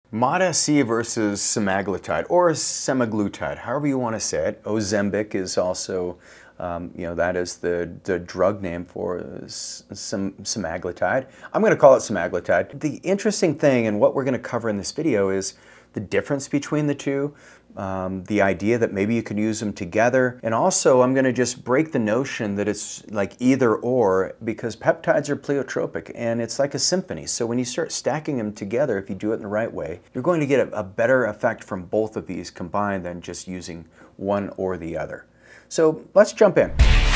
MOTS-c versus semaglutide, or semaglutide, however you want to say it. Ozempic is also, that is the drug name for semaglutide. I'm going to call it semaglutide. The interesting thing, and what we're going to cover in this video, is the difference between the two, the idea that maybe you could use them together, and also I'm going to just break the notion that it's like either or, because peptides are pleiotropic and it's like a symphony. So when you start stacking them together, if you do it in the right way, you're going to get a better effect from both of these combined than just using one or the other. So let's jump in.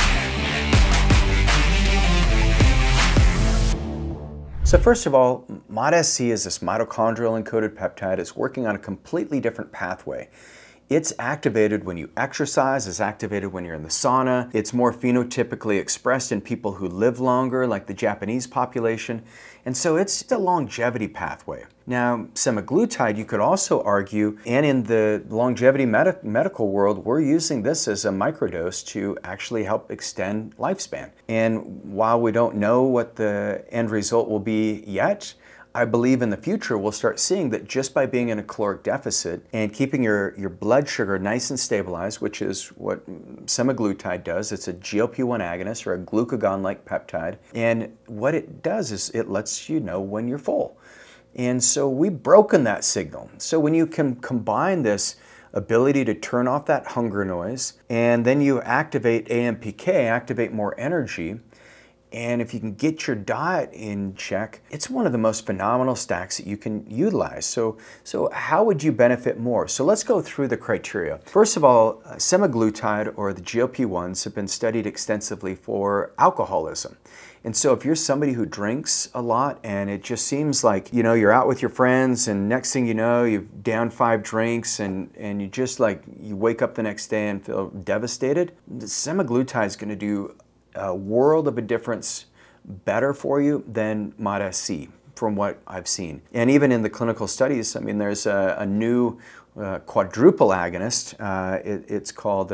So first of all, MOTS-c is this mitochondrial encoded peptide. It's working on a completely different pathway. It's activated when you exercise, it's activated when you're in the sauna. It's more phenotypically expressed in people who live longer, like the Japanese population. And so it's the longevity pathway. Now, semaglutide, you could also argue, and in the longevity medical world, we're using this as a microdose to actually help extend lifespan. And while we don't know what the end result will be yet, I believe in the future we'll start seeing that just by being in a caloric deficit and keeping your blood sugar nice and stabilized, which is what semaglutide does. It's a GLP-1 agonist, or a glucagon-like peptide. And what it does is it lets you know when you're full. And so we've broken that signal. So when you can combine this ability to turn off that hunger noise, and then you activate AMPK, activate more energy, and if you can get your diet in check, it's one of the most phenomenal stacks that you can utilize. So how would you benefit more? So let's go through the criteria. First of all, semaglutide, or the GLP-1s, have been studied extensively for alcoholism. And so if you're somebody who drinks a lot and it just seems like, you're out with your friends and next thing you know, you've downed 5 drinks and you just you wake up the next day and feel devastated, semaglutide is going to do a world of a difference better for you than MOTS-c, from what I've seen. And even in the clinical studies, there's a new quadruple agonist. It's called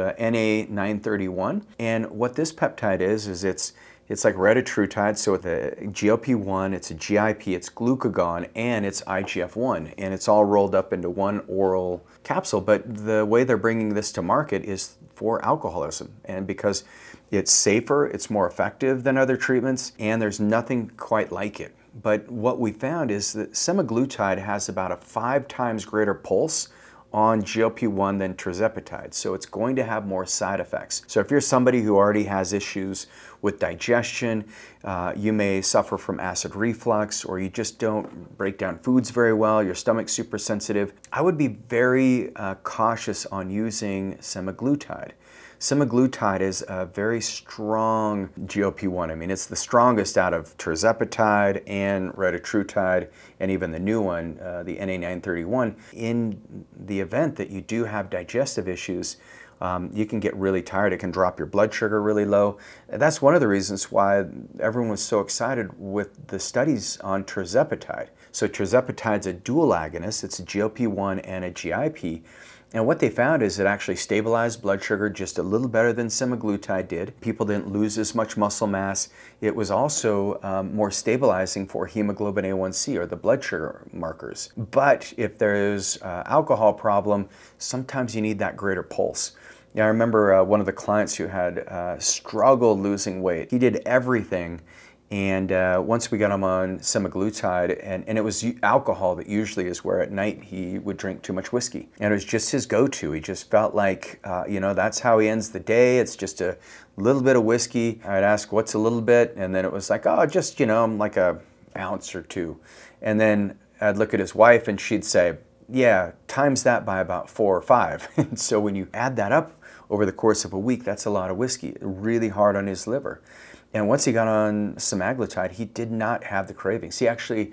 NA931. And what this peptide is it's like retatrutide, so the GLP-1, it's a GIP, it's glucagon, and it's IGF-1, and it's all rolled up into one oral capsule. But the way they're bringing this to market is for alcoholism, and because it's safer, it's more effective than other treatments, and there's nothing quite like it. But what we found is that semaglutide has about a 5 times greater pulse on GLP-1 than tirzepatide, so it's going to have more side effects. So if you're somebody who already has issues with digestion, you may suffer from acid reflux, or you just don't break down foods very well, your stomach's super sensitive, I would be very cautious on using semaglutide. Semaglutide is a very strong GLP-1. It's the strongest out of tirzepatide and retatrutide, and even the new one, the NA931. In the event that you do have digestive issues, you can get really tired. It can drop your blood sugar really low. That's one of the reasons why everyone was so excited with the studies on tirzepatide. So tirzepatide's a dual agonist. It's a GLP-1 and a GIP. And what they found is it actually stabilized blood sugar just a little better than semaglutide did. People didn't lose as much muscle mass. It was also more stabilizing for hemoglobin A1C, or the blood sugar markers. But if there's an alcohol problem, sometimes you need that greater pulse. I remember one of the clients who had struggled losing weight. He did everything. And once we got him on semaglutide, and it was alcohol that usually is where at night he would drink too much whiskey. And it was just his go-to. He just felt like, that's how he ends the day. It's just a little bit of whiskey. I'd ask, what's a little bit? And then it was like, oh, just, like a ounce or 2. And then I'd look at his wife and she'd say, yeah, times that by about 4 or 5. And so when you add that up over the course of a week, that's a lot of whiskey, really hard on his liver. And once he got on semaglutide, he did not have the cravings. He actually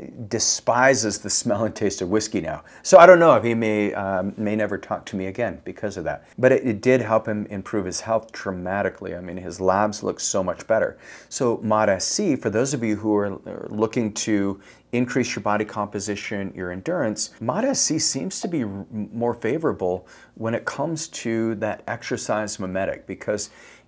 despises the smell and taste of whiskey now. So I don't know if he may never talk to me again because of that. But it did help him improve his health dramatically. His labs look so much better. So MOTS-c, for those of you who are looking to increase your body composition, your endurance, MOTS-c seems to be more favorable when it comes to that exercise mimetic, because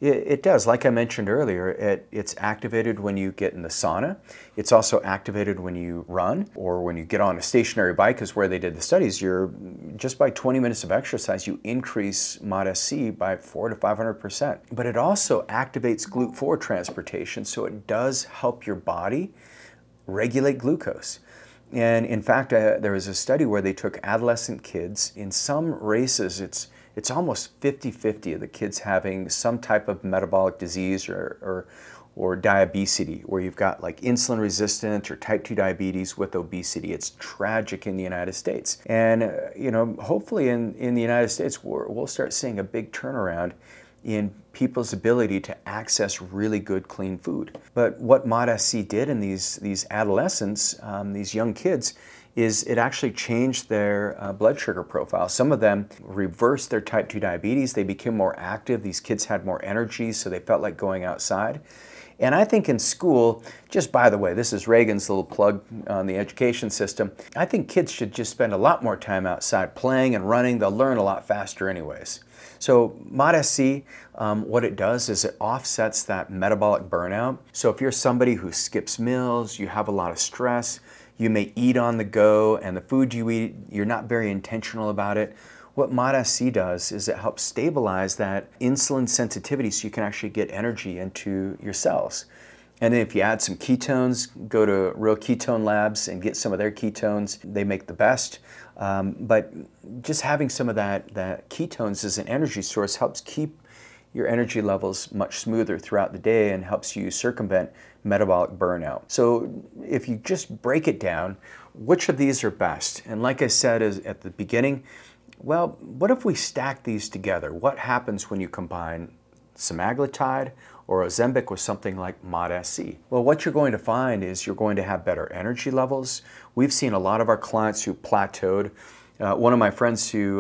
It does. Like I mentioned earlier, it's activated when you get in the sauna. It's also activated when you run or when you get on a stationary bike, is where they did the studies. Just by 20 minutes of exercise, you increase MOTS-c by 400 to 500%. But it also activates GLUT4 transportation, so it does help your body regulate glucose. And in fact, there was a study where they took adolescent kids. In some races, it's almost 50-50 of the kids having some type of metabolic disease or diabesity, where you've got like insulin resistant or type 2 diabetes with obesity. It's tragic in the United States. And hopefully in the United States, we'll start seeing a big turnaround in people's ability to access really good, clean food. But what MOTS-c did in these adolescents, these young kids, is it actually changed their blood sugar profile. Some of them reversed their type 2 diabetes. They became more active. These kids had more energy, so they felt like going outside. And I think in school, just by the way, this is Reagan's little plug on the education system, I think kids should just spend a lot more time outside playing and running. They'll learn a lot faster anyways. So MOTS-c, what it does is it offsets that metabolic burnout. So if you're somebody who skips meals, you have a lot of stress, you may eat on the go, and the food you eat, you're not very intentional about it. What MOTS-c does is it helps stabilize that insulin sensitivity so you can actually get energy into your cells. And then if you add some ketones, go to Real Ketone Labs and get some of their ketones. They make the best. But just having some of that ketones as an energy source helps keep your energy levels much smoother throughout the day and helps you circumvent metabolic burnout. So if you just break it down, which of these are best? And like I said at the beginning, well, what if we stack these together? What happens when you combine semaglutide or Ozempic with something like MOTS-c? Well, what you're going to find is you're going to have better energy levels. We've seen a lot of our clients who plateaued. One of my friends who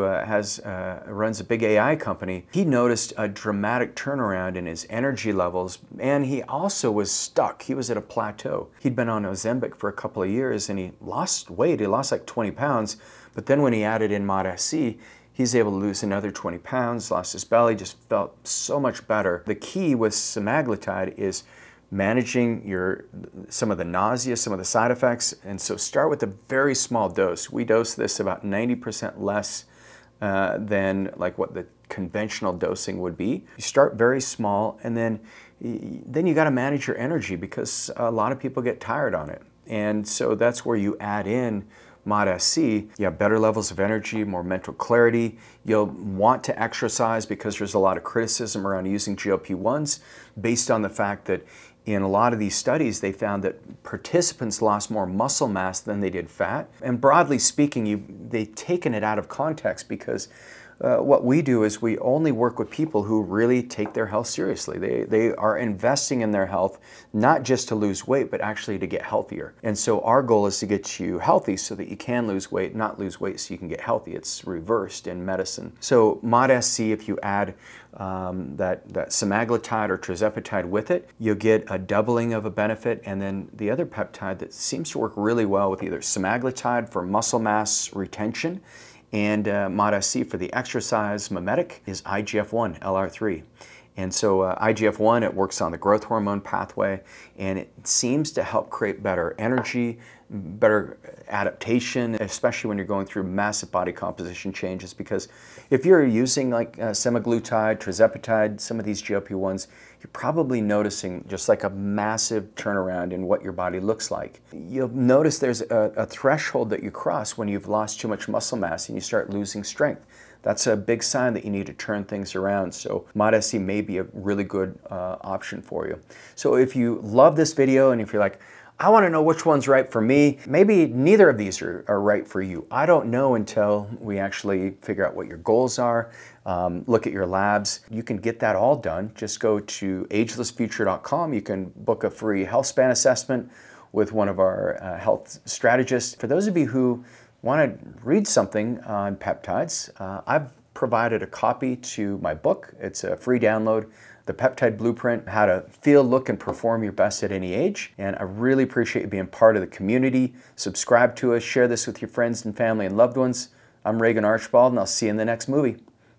runs a big AI company, he noticed a dramatic turnaround in his energy levels, and he also was stuck. He was at a plateau. He'd been on Ozempic for a couple of years, and he lost weight. He lost like 20 pounds, but then when he added in MOTS-c, he's able to lose another 20 pounds, lost his belly, just felt so much better. The key with semaglutide is managing some of the nausea, some of the side effects, and so start with a very small dose. We dose this about 90% less than like what the conventional dosing would be. You start very small, and then you got to manage your energy, because a lot of people get tired on it. And so that's where you add in MOTS-c. You have better levels of energy, more mental clarity. You'll want to exercise, because there's a lot of criticism around using GLP-1s based on the fact that in a lot of these studies, they found that participants lost more muscle mass than they did fat. And broadly speaking, they've taken it out of context, because what we do is we only work with people who really take their health seriously. They are investing in their health, not just to lose weight, but actually to get healthier. And so our goal is to get you healthy so that you can lose weight, not lose weight so you can get healthy. It's reversed in medicine. So MOTS-c, if you add that semaglutide or tirzepatide with it, you'll get a doubling of a benefit. And then the other peptide that seems to work really well with either semaglutide for muscle mass retention and MOTS-c for the exercise mimetic is IGF-1, LR3. And so IGF-1, it works on the growth hormone pathway, and it seems to help create better energy, better adaptation, especially when you're going through massive body composition changes. Because if you're using like semaglutide, tirzepatide, some of these GLP-1s, you're probably noticing just like a massive turnaround in what your body looks like. You'll notice there's a threshold that you cross when you've lost too much muscle mass and you start losing strength. That's a big sign that you need to turn things around. So MOTS-c may be a really good option for you. So if you love this video and if you're like, I want to know which one's right for me, maybe neither of these are right for you. I don't know until we actually figure out what your goals are, look at your labs. You can get that all done. Just go to agelessfuture.com. You can book a free health span assessment with one of our health strategists. For those of you who want to read something on peptides, I've provided a copy to my book. It's a free download, The Peptide Blueprint, How to Feel, Look, and Perform Your Best at Any Age. And I really appreciate you being part of the community. Subscribe to us, share this with your friends and family and loved ones. I'm Regan Archibald, and I'll see you in the next movie.